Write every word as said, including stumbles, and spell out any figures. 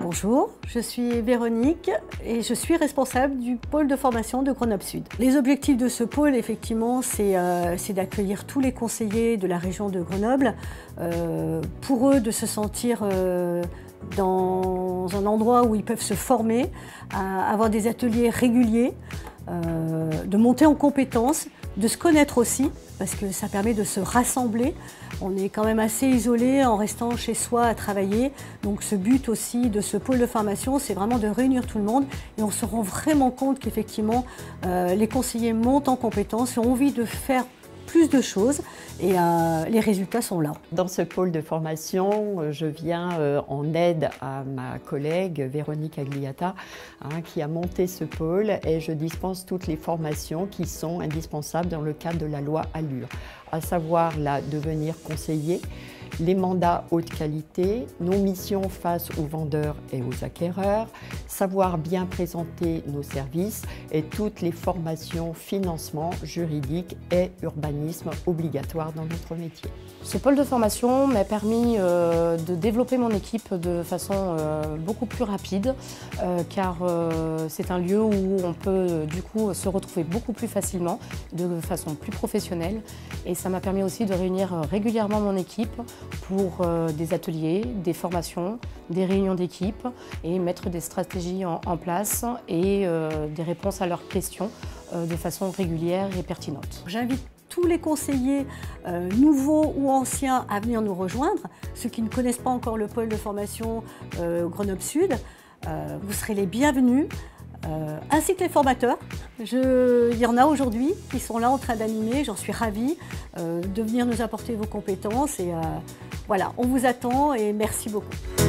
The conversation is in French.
Bonjour, je suis Véronique et je suis responsable du pôle de formation de Grenoble Sud. Les objectifs de ce pôle, effectivement, c'est euh, d'accueillir tous les conseillers de la région de Grenoble, euh, pour eux de se sentir euh, dans un endroit où ils peuvent se former, à avoir des ateliers réguliers, euh, de monter en compétences, de se connaître aussi, parce que ça permet de se rassembler. On est quand même assez isolé en restant chez soi à travailler. Donc ce but aussi de ce pôle de formation, c'est vraiment de réunir tout le monde. Et on se rend vraiment compte qu'effectivement, euh, les conseillers montent en compétences et ont envie de faire plus de choses et euh, les résultats sont là. Dans ce pôle de formation, je viens euh, en aide à ma collègue Véronique Agliata, hein, qui a monté ce pôle, et je dispense toutes les formations qui sont indispensables dans le cadre de la loi Allure, à savoir la devenir conseiller, les mandats haute qualité, nos missions face aux vendeurs et aux acquéreurs, savoir bien présenter nos services et toutes les formations financement, juridique et urbanisme obligatoires dans notre métier. Ce pôle de formation m'a permis euh, de développer mon équipe de façon euh, beaucoup plus rapide, euh, car euh, c'est un lieu où on peut euh, du coup se retrouver beaucoup plus facilement, de façon plus professionnelle. Et ça m'a permis aussi de réunir euh, régulièrement mon équipe pour euh, des ateliers, des formations, des réunions d'équipe et mettre des stratégies en, en place et euh, des réponses à leurs questions euh, de façon régulière et pertinente. J'invite tous les conseillers euh, nouveaux ou anciens à venir nous rejoindre. Ceux qui ne connaissent pas encore le pôle de formation euh, Grenoble Sud, euh, vous serez les bienvenus, euh, ainsi que les formateurs. Je, il y en a aujourd'hui qui sont là en train d'animer, j'en suis ravie euh, de venir nous apporter vos compétences. Et euh, voilà, on vous attend et merci beaucoup.